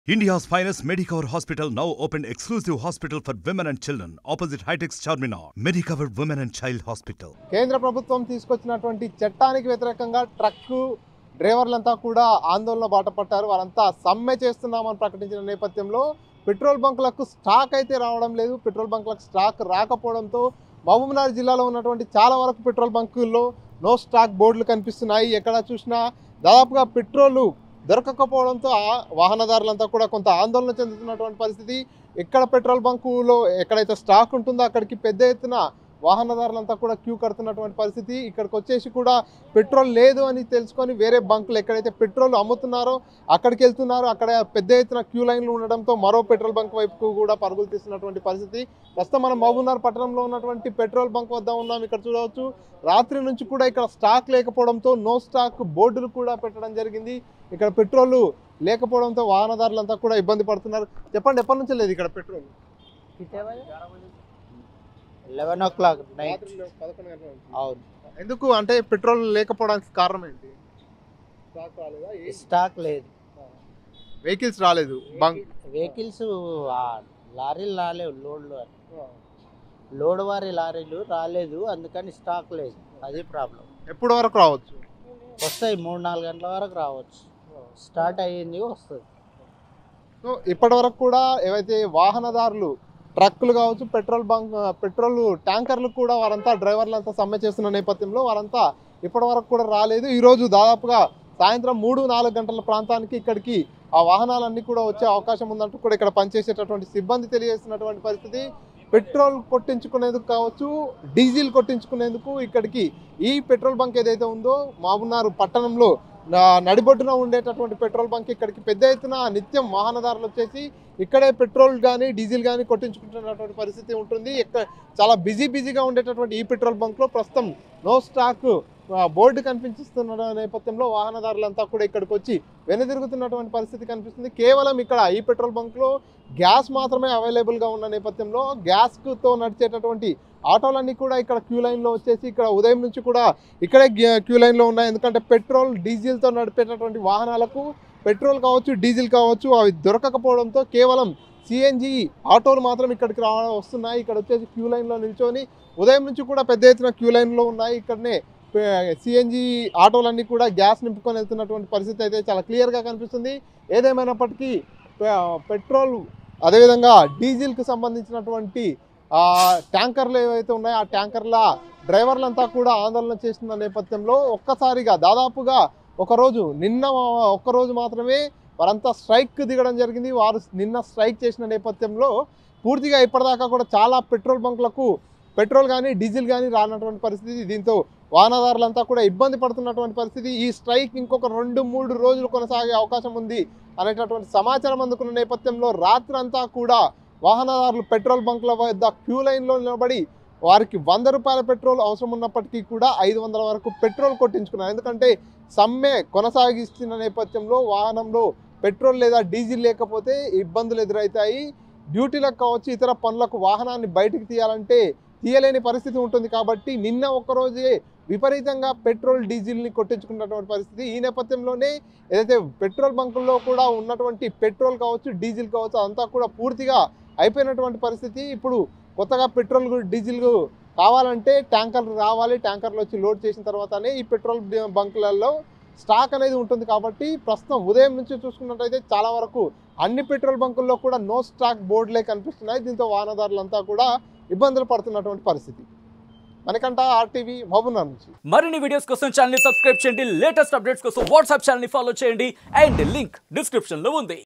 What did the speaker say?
India's finest Medicover Hospital now opened exclusive hospital for women and children opposite High-Tech Charminar. Medicover Women and Child Hospital. కేంద్ర ప్రభుత్వం తీసుకొచ్చినటువంటి చట్టానికి వ్యతిరేకంగా truck డ్రైవర్లంతా కూడా ఆందోళన బాట పట్టారు. వారంతా సమ్మె చేస్తున్నామని ప్రకటించిన నేపథ్యంలో పెట్రోల్ బంకులకు స్టాక్ అయితే రావడం లేదు. పెట్రోల్ బంకులకు స్టాక్ రాకపోవడంతో మహబూబ్నగర్ జిల్లాలో ఉన్నటువంటి చాలా వరకు పెట్రోల్ బంకుల్లో నో స్టాక్ బోర్డులు కనిపిస్తున్నాయి. ఎక్కడ చూసినా దాదాపుగా పెట్రోల్ దొరకకపోవడంతో వాహనదారులంతా కూడా కొంత ఆందోళన చెందుతున్నటువంటి పరిస్థితి. ఎక్కడ పెట్రోల్ బంకులో ఎక్కడైతే స్టాక్ ఉంటుందో అక్కడికి పెద్ద ఎత్తున వాహనదారులంతా కూడా క్యూ కడుతున్నటువంటి పరిస్థితి. ఇక్కడికి వచ్చేసి కూడా పెట్రోల్ లేదు అని తెలుసుకొని వేరే బంకులు ఎక్కడైతే పెట్రోల్ అమ్ముతున్నారో అక్కడికి వెళ్తున్నారు. అక్కడ పెద్ద ఎత్తున క్యూ లైన్లు ఉండడంతో మరో పెట్రోల్ బంక్ వైపుకు కూడా పరుగులు తీస్తున్నటువంటి పరిస్థితి. ప్రస్తుతం మనం మహబూబ్నగర్ పట్టణంలో ఉన్నటువంటి పెట్రోల్ బంక్ వద్ద ఉన్నాం. ఇక్కడ చూడవచ్చు రాత్రి నుంచి కూడా ఇక్కడ స్టాక్ లేకపోవడంతో నో స్టాక్ బోర్డులు కూడా పెట్టడం జరిగింది. ఇక్కడ పెట్రోల్ లేకపోవడంతో వాహనదారులంతా కూడా ఇబ్బంది పడుతున్నారు. చెప్పండి, ఎప్పటి నుంచి లేదు ఇక్కడ పెట్రోల్? 11 o'clock night. అవును. ఎందుకు అంటే పెట్రోల్ లేకపోవడానికి కారణం ఏంటి? స్టాక్ లేదు, వెహికల్స్ రాలేదు, వెహికల్స్ లారీలు రాలేవు, లోడ్ వారి లారీలు రాలేదు, అందుకని స్టాక్ లేదు. అది ప్రాబ్లం. ఎప్పుడు వరకు రావచ్చు? వస్తాయి, 3-4 గంటల వరకు రావచ్చు. స్టార్ట్ అయ్యింది, వస్తుంది. సో ఇప్పటి వరకు కూడా ఏవైతే వాహనదారులు ట్రక్కులు కావచ్చు, పెట్రోల్ ట్యాంకర్లు కూడా వారంతా డ్రైవర్లంతా సమ్మె చేస్తున్న నేపథ్యంలో వారంతా ఇప్పటి వరకు కూడా రాలేదు. ఈరోజు దాదాపుగా సాయంత్రం 3-4 గంటల ప్రాంతానికి ఇక్కడికి ఆ వాహనాలన్నీ కూడా వచ్చే అవకాశం ఉందంటూ కూడా ఇక్కడ పనిచేసేటటువంటి సిబ్బంది తెలియజేస్తున్నటువంటి పరిస్థితి. పెట్రోల్ కొట్టించుకునేందుకు కావచ్చు, డీజిల్ కొట్టించుకునేందుకు ఇక్కడికి ఈ పెట్రోల్ బంక్ ఏదైతే ఉందో మహబూబ్నగర్ పట్టణంలో నడిబొడ్డున ఉండేటటువంటి పెట్రోల్ బంక్ ఇక్కడికి పెద్ద ఎత్తున నిత్యం వాహనదారులు వచ్చేసి ఇక్కడే పెట్రోల్ కానీ డీజిల్ కానీ కొట్టించుకుంటున్నటువంటి పరిస్థితి ఉంటుంది. చాలా బిజీగా ఉండేటటువంటి ఈ పెట్రోల్ బంక్లో ప్రస్తుతం నో స్టాక్ బోర్డు కనిపిస్తున్న నేపథ్యంలో వాహనదారులంతా కూడా ఇక్కడికి వచ్చి వెనుదిరుగుతున్నటువంటి పరిస్థితి కనిపిస్తుంది. కేవలం ఇక్కడ ఈ పెట్రోల్ బంక్లో గ్యాస్ మాత్రమే అవైలబుల్గా ఉన్న నేపథ్యంలో గ్యాస్తో నడిచేటటువంటి ఆటోలన్నీ కూడా ఇక్కడ క్యూ లైన్లో వచ్చేసి ఇక్కడ ఉదయం నుంచి కూడా ఇక్కడే క్యూ లైన్లో ఉన్నాయి. ఎందుకంటే పెట్రోల్ డీజిల్తో నడిపేటటువంటి వాహనాలకు పెట్రోల్ కావచ్చు, డీజిల్ కావచ్చు అవి దొరకకపోవడంతో కేవలం సిఎన్జి ఆటోలు మాత్రం ఇక్కడికి వస్తున్నాయి. ఇక్కడ వచ్చేసి క్యూ లైన్లో నిల్చొని ఉదయం నుంచి కూడా పెద్ద ఎత్తున క్యూ లైన్లో ఉన్నాయి. ఇక్కడనే సిఎన్జి ఆటోలన్నీ కూడా గ్యాస్ నింపుకొని వెళ్తున్నటువంటి పరిస్థితి అయితే చాలా క్లియర్గా కనిపిస్తుంది. ఏదేమైనప్పటికీ పెట్రోల్ అదేవిధంగా డీజిల్కి సంబంధించినటువంటి ట్యాంకర్లు ఏవైతే ఉన్నాయో ఆ ట్యాంకర్ల డ్రైవర్లంతా కూడా ఆందోళన చేస్తున్న నేపథ్యంలో ఒక్కసారిగా దాదాపుగా నిన్న ఒక్కరోజు మాత్రమే వారంతా స్ట్రైక్ దిగడం జరిగింది. వారు నిన్న స్ట్రైక్ చేసిన నేపథ్యంలో పూర్తిగా ఇప్పటిదాకా కూడా చాలా పెట్రోల్ బంకులకు పెట్రోల్ కానీ డీజిల్ కానీ రానటువంటి పరిస్థితి. దీంతో వాహనదారులంతా కూడా ఇబ్బంది పడుతున్నటువంటి పరిస్థితి. ఈ స్ట్రైక్ ఇంకొక 2-3 రోజులు కొనసాగే అవకాశం ఉంది అనేటటువంటి సమాచారం అందుకున్న నేపథ్యంలో రాత్రంతా కూడా వాహనదారులు పెట్రోల్ బంకుల వద్ద క్యూ లైన్లో నిలబడి వారికి 100 రూపాయల పెట్రోల్ అవసరం ఉన్నప్పటికీ కూడా 500 వరకు పెట్రోల్ కొట్టించుకున్నారు. ఎందుకంటే సమ్మె కొనసాగిస్తున్న నేపథ్యంలో వాహనంలో పెట్రోల్ లేదా డీజిల్ లేకపోతే ఇబ్బందులు ఎదురవుతాయి. డ్యూటీలకు కావచ్చు, ఇతర పనులకు వాహనాన్ని బయటికి తీయలేని పరిస్థితి ఉంటుంది. కాబట్టి నిన్న ఒక్కరోజే విపరీతంగా పెట్రోల్ డీజిల్ని కొట్టించుకున్నటువంటి పరిస్థితి. ఈ నేపథ్యంలోనే ఏదైతే పెట్రోల్ బంకుల్లో కూడా ఉన్నటువంటి పెట్రోల్ కావచ్చు, డీజిల్ కావచ్చు అంతా కూడా పూర్తిగా అయిపోయినటువంటి పరిస్థితి. ఇప్పుడు కొత్తగా పెట్రోల్ డీజిల్ కావాలంటే ట్యాంకర్లు రావాలి. ట్యాంకర్లు వచ్చి లోడ్ చేసిన తర్వాతనే ఈ పెట్రోల్ బంకులలో స్టాక్ అనేది ఉంటుంది. కాబట్టి ప్రస్తుతం ఉదయం నుంచి చూసుకున్నట్టయితే చాలా వరకు అన్ని పెట్రోల్ బంకుల్లో కూడా నో స్టాక్ బోర్డులే కనిపిస్తున్నాయి. దీంతో వాహనదారులంతా కూడా ఇబ్బందులు పడుతున్నటువంటి పరిస్థితి. మనకంట ఆర్టీవీ మహబూబ్నగర్ నుంచి. మరిన్ని వీడియోస్ కోసం ఛానల్ ని సబ్స్క్రైబ్ చేయండి. లేటెస్ట్ అప్డేట్స్ కోసం వాట్సాప్ ఛానల్ ని ఫాలో చేయండి. అండ్ లింక్ డిస్క్రిప్షన్ లో ఉంది.